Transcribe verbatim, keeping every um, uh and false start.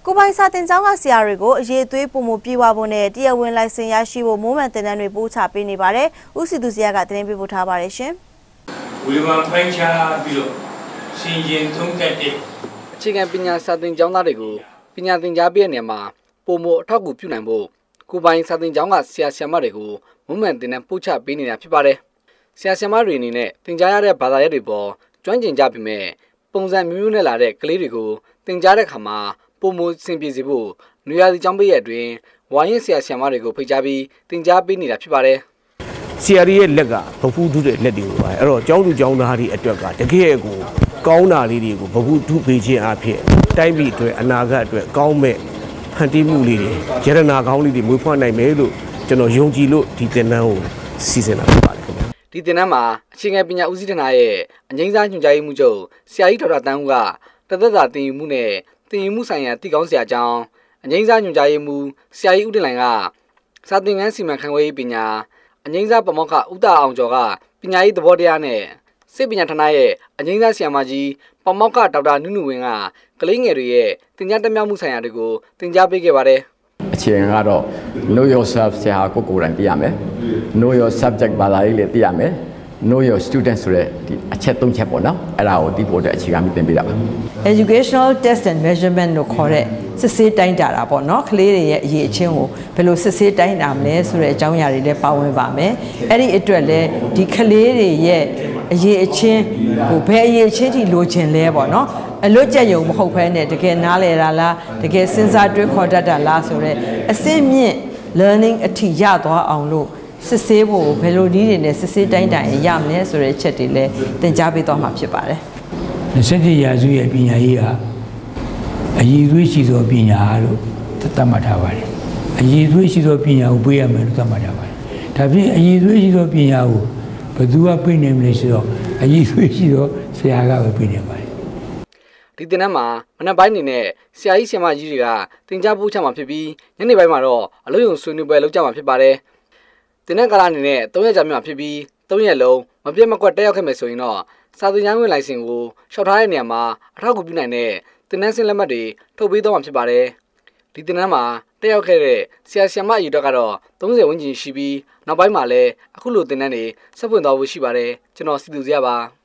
ကိုပိုင်စာတင်ကျောင်းကဆရာတွေကိုအရေးသွေးပုံမှုပြေဝဖို့နဲ့တရားဝင်လိုင်စင်ရရှိဖို့မိုးမှန်တင်တန်းတွေပို့ချပေးနေပါတယ်။ဦးစီသူဆရာကတင်ပြပို့ထားပါတယ်ရှင်။ဝေဘာဖိုင်ချာပြီးတော့ရှင်ရင်သုံးသက်တဲ့အခြေခံပညာစာတင်ကျောင်းသားတွေကိုပညာသင်ကြားပေးတဲ့နေရာမှာပုံမှုအထောက်အကူပြုနိုင်ဖို့ကိုပိုင်စာတင်ကျောင်းကဆရာဆရာမတွေကိုမိုးမှန်တင်တန်းပို့ချပေးနေတာဖြစ်ပါတယ်။ဆရာဆရာမတွေအနေနဲ့သင်ကြားရတဲ့ဘာသာရပ်တွေပေါ်ကျွမ်းကျင်ကြပြီမဲ့ပုံစံမျိုးမျိုးနဲ့လာတဲ့ကလေးတွေကိုသင်ကြားတဲ့အခါမှာပုံမှုစင်ပြေစေဖို့နွေရာသီကျောင်းပိတ်ရက်အတွင်းဝိုင်းရင်ဆရာဆရာမတွေကိုဖိတ်ကြားပြီးသင်ကြားပေးနေတာဖြစ်ပါတယ်။ဆရာကြီးရဲ့လက်ကဘဖူးထုတဲ့လက်တွေကိုပါအဲ့တော့ကျောင်းသူကျောင်းသားတွေအတွက်ကတကယ်ကိုကောင်းတာလေးတွေကိုဘဖူးထုပေးခြင်းအဖြစ်တိုင်းပြည်အတွက်အနာဂတ်အတွက်ကောင်းမဲ့ဖန်တီးမှုလေးတွေရတနာကောင်းလေးတွေမွေးဖွားနိုင်မယ်လို့ကျွန်တော်ယုံကြည်လို့ဒီသင်တန်းကိုစီစဉ်တာဖြစ်ပါတယ်ခင်ဗျာ။ဒီသင်တန်းမှာအခြေခံပညာဦးစီးဌာနရဲ့အငြိမ်းစားညွှန်ကြားရေးမှူးချုပ်ဆရာကြီးဒေါက်တာတန်းဦးကတသက်တာသင်ယူမှုနဲ့သင်ယူမှုဆိုင်ရာတည်ကောင်းဆရာကျောင်းအငြိမ်းစားညွှန်ကြားရေးမှူးဆရာကြီးဦးတင်လိုင်ကစာသင်ခန်းစီမံခန့်ခွဲရေးပညာအငြိမ်းစားပမောက္ခဦးတာအောင်ကျော်ကပညာရေးသဘောတရားနဲ့စိတ်ပညာဌာနရဲ့အငြိမ်းစားဆရာမကြီးပမောက္ခဒေါက်တာနုနုဝင်းကကလေးငယ်တွေရဲ့သင်ကြားတက်မြောက်မှုဆိုင်ရာတွေကိုသင်ကြားပေးခဲ့ပါတယ်အခြေခံကတော့ know yourself ဆရာကိုကိုယ်တိုင်သိရမယ် know your subject ဘာသာရေးလည်းသိရမယ် know your student ဆိုတဲ့ဒီအချက်သုံးချက်ပေါ့နော်အဲ့ဒါကိုသိဖို့အတွက်အခြေခံပြီးသင်ပေးတာပါ educational test and measurement လို့ခေါ်တဲ့စစ်ဆေးတိုင်းတာတာပေါ့နော်ကလေးတွေရဲ့အရေးအချင်းကိုဘယ်လိုစစ်ဆေးတိုင်းတာမလဲဆိုတဲ့အကြောင်းအရာတွေလည်းပါဝင်ပါမယ်အဲ့ဒီအတွက်လည်းဒီကလေးတွေရဲ့အရေးအချင်းဟိုဘယ်အရေးအချင်းထိလိုချင်လဲပေါ့နော်အလွတ်ကျက်ယုံမဟုတ်ဘဲနဲ့တကယ်နားလည်တာလားတကယ်စဉ်းစားတွေးခေါ်တတ်တာလားဆိုတော့အစင်းမြင့် learning အထိရသွားအောင်လို့စစ်ဆေးဖို့ဘယ်လိုနည်းတွေနဲ့စစ်ဆေးတိုင်းတိုင်ရမလဲဆိုတဲ့ချက်တွေလည်းသင်ကြားပေးသွားမှာဖြစ်ပါတယ်။၂၁ရာစုရဲ့ပညာရေးကအရည်အသွေးရှိသောပညာလို့သတ်မှတ်ထားပါတယ်။အရည်အသွေးရှိသောပညာကိုပေးရမယ်လို့သတ်မှတ်ထားပါတယ်။ဒါဖြင့်အရည်အသွေးရှိသောပညာကိုဘယ်သူကပေးနိုင်မလဲဆိုတော့အရည်အသွေးရှိသောဆရာကပဲပေးနိုင်ပါတယ်။ဒီတင်နန်းမှာမနက်ပိုင်းနေနဲ့ဆရာကြီးဆရာမကြီးတွေကသင်ကြားပို့ချမှာဖြစ်ပြီးညနေပိုင်းမှာတော့အလို့ရုံဆွေးနွေးပွဲလုပ်ကြမှာဖြစ်ပါတယ်။တင်နန်းကာလအနေနဲ့၃ရက်ကြာမြင့်မှာဖြစ်ပြီး၃ရက်လုံးမပြတ်မကွက်တက်ရောက်ခဲ့မယ်ဆိုရင်တော့စာသင်ကြားဝင်လိုင်စင်ကိုလျှောက်ထားတဲ့နေရာမှာအထောက်အကူပြုနိုင်တဲ့တင်နန်းစင်လက်မှတ်တွေထုတ်ပေးသွားမှာဖြစ်ပါတယ်။ဒီတင်နန်းမှာတက်ရောက်ခဲ့တဲ့ဆရာဆရာမအယူတော့ကတော့၃၀ဝန်းကျင်ရှိပြီးနောက်ပိုင်းမှာလည်းအခုလိုတင်နန်းတွေဆက်ဖွင့်သွားဖို့ရှိပါတယ်။ကျွန်တော်စီသူစရာပါ။